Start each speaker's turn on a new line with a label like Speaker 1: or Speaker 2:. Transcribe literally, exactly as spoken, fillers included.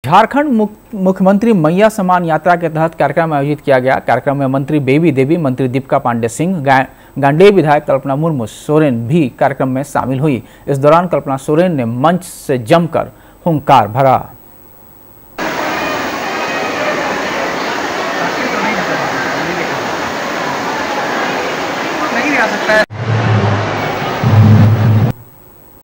Speaker 1: झारखंड मुख्यमंत्री मैया सम्मान यात्रा के तहत कार्यक्रम आयोजित किया गया। कार्यक्रम में मंत्री बेबी देवी, मंत्री दीपिका पांडे सिंह, गांडेय विधायक कल्पना मुर्मू सोरेन भी कार्यक्रम में शामिल हुई। इस दौरान कल्पना सोरेन ने मंच से जमकर हुंकार भरा।